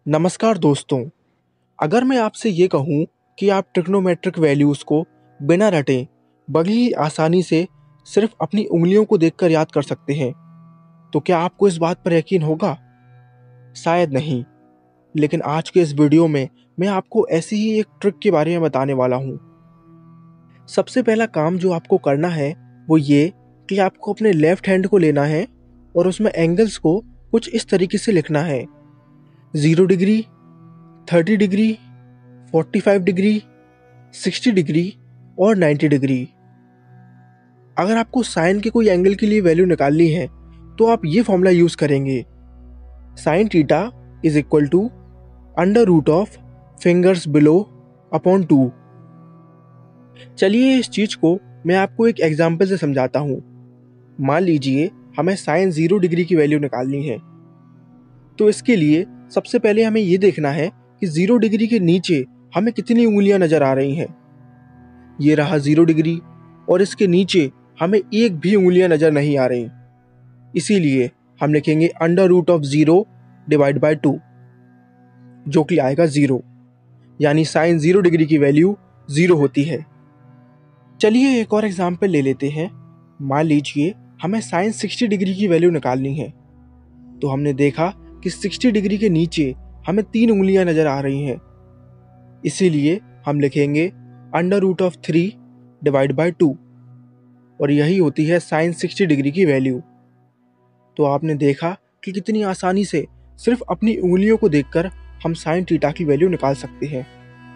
नमस्कार दोस्तों। अगर मैं आपसे ये कहूँ कि आप ट्रिग्नोमेट्रिक वैल्यूज़ को बिना रटे बड़ी ही आसानी से सिर्फ अपनी उंगलियों को देखकर याद कर सकते हैं, तो क्या आपको इस बात पर यकीन होगा? शायद नहीं। लेकिन आज के इस वीडियो में मैं आपको ऐसी ही एक ट्रिक के बारे में बताने वाला हूँ। सबसे पहला काम जो आपको करना है वो ये कि आपको अपने लेफ्ट हैंड को लेना है और उसमें एंगल्स को कुछ इस तरीके से लिखना है: 0 डिग्री, 30 डिग्री, 45 डिग्री, 60 डिग्री और 90 डिग्री। अगर आपको साइन के कोई एंगल के लिए वैल्यू निकालनी है तो आप ये फॉर्मूला यूज करेंगे: sine theta is equal to under root of fingers below upon 2। चलिए इस चीज को मैं आपको एक एग्जाम्पल से समझाता हूँ। मान लीजिए हमें साइन 0 डिग्री की वैल्यू निकालनी है, तो इसके लिए सबसे पहले हमें ये देखना है कि 0 डिग्री के नीचे हमें कितनी उंगलियां नजर आ रही हैं। ये रहा 0 डिग्री और इसके नीचे हमें एक भी उंगलियां नजर नहीं आ रही। इसीलिए हम लिखेंगे under root of 0 divide by 2, जो कि आएगा 0। यानी साइन 0 डिग्री की वैल्यू 0 होती है। चलिए एक और एग्जाम्पल ले लेते हैं। मान लीजिए हमें साइन 60 डिग्री की वैल्यू निकालनी है, तो हमने देखा कि 60 डिग्री के नीचे हमें 3 उंगलियां नजर आ रही हैं। इसीलिए हम लिखेंगे under root of 3 divide by 2 और यही होती है साइन 60 डिग्री की वैल्यू। तो आपने देखा कि कितनी आसानी से सिर्फ अपनी उंगलियों को देखकर हम साइन थीटा की वैल्यू निकाल सकते हैं।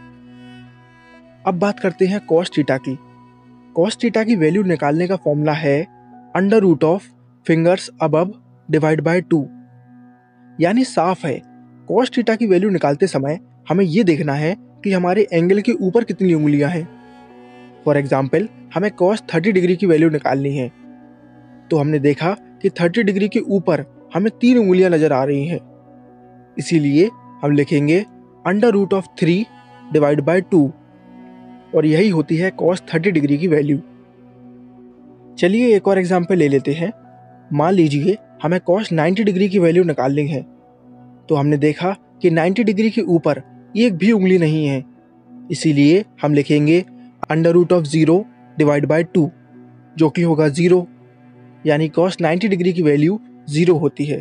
अब बात करते हैं कॉस थीटा की। कॉस थीटा की वैल्यू निकालने का फॉर्मूला है under root of fingers above divide by 2। यानी साफ है, कॉस थीटा की वैल्यू निकालते समय हमें यह देखना है कि हमारे एंगल के ऊपर कितनी उंगलियां हैं। फॉर एग्जाम्पल हमें कॉस 30 डिग्री की वैल्यू निकालनी है, तो हमने देखा कि 30 डिग्री के ऊपर हमें 3 उंगलियां नजर आ रही हैं। इसीलिए हम लिखेंगे under root of 3 divide by 2 और यही होती है कॉस 30 डिग्री की वैल्यू। चलिए एक और एग्जाम्पल ले लेते हैं। मान लीजिए हमें कॉस 90 डिग्री की वैल्यू निकालनी है, तो हमने देखा कि 90 डिग्री के ऊपर एक भी उंगली नहीं है। इसीलिए हम लिखेंगे under root of 0 divide by 2, जो कि होगा 0। यानी कॉस 90 डिग्री की वैल्यू 0 होती है।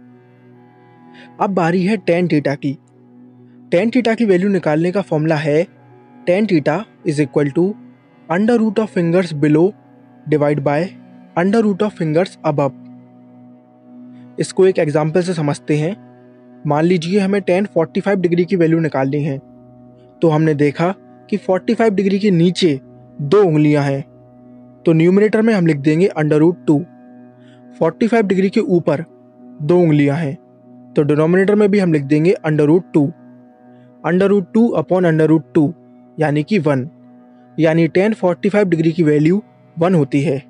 अब बारी है टेन थीटा की। टेन थीटा की वैल्यू निकालने का फॉर्मूला है tan theta is equal to under root of fingers below divide by under root of fingers above. इसको एक एग्जाम्पल से समझते हैं। मान लीजिए हमें टेन 45 डिग्री की वैल्यू निकालनी है, तो हमने देखा कि 45 डिग्री के नीचे 2 उंगलियां हैं, तो न्यूमरेटर में हम लिख देंगे अंडर रूट 2। 45 डिग्री के ऊपर 2 उंगलियां हैं, तो डिनोमिनेटर में भी हम लिख देंगे under root 2। Under root 2 upon under root 2 यानी कि 1। यानी टेन 45 डिग्री की वैल्यू 1 होती है।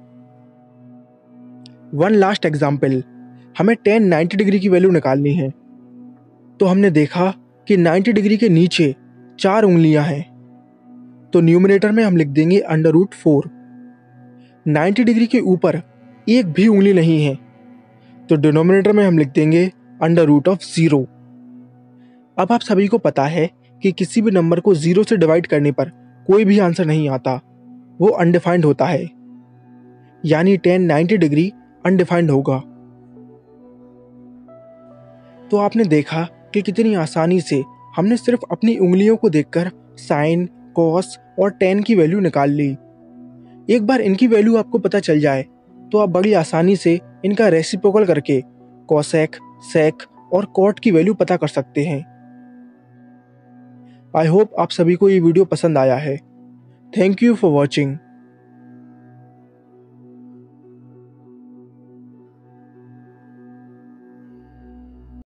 वन लास्ट एग्जाम्पल, हमें टेन 90 डिग्री की वैल्यू निकालनी है, तो हमने देखा कि 90 डिग्री के नीचे 4 उंगलियां हैं, तो न्यूमरेटर में हम लिख देंगे अंडर रूट 4। 90 डिग्री के ऊपर एक भी उंगली नहीं है, तो डिनोमिनेटर में हम लिख देंगे अंडर रूट ऑफ 0। अब आप सभी को पता है कि किसी भी नंबर को 0 से डिवाइड करने पर कोई भी आंसर नहीं आता, वो अनडिफाइंड होता है। यानी टेन 90 डिग्री अनडिफाइंड होगा। तो आपने देखा कि कितनी आसानी से हमने सिर्फ अपनी उंगलियों को देखकर साइन, कॉस और टेन की वैल्यू निकाल ली। एक बार इनकी वैल्यू आपको पता चल जाए तो आप बड़ी आसानी से इनका रेसिप्रोकल करके कॉसेक, सेक और कॉट की वैल्यू पता कर सकते हैं। आई होप आप सभी को ये वीडियो पसंद आया है। Thank you for watching.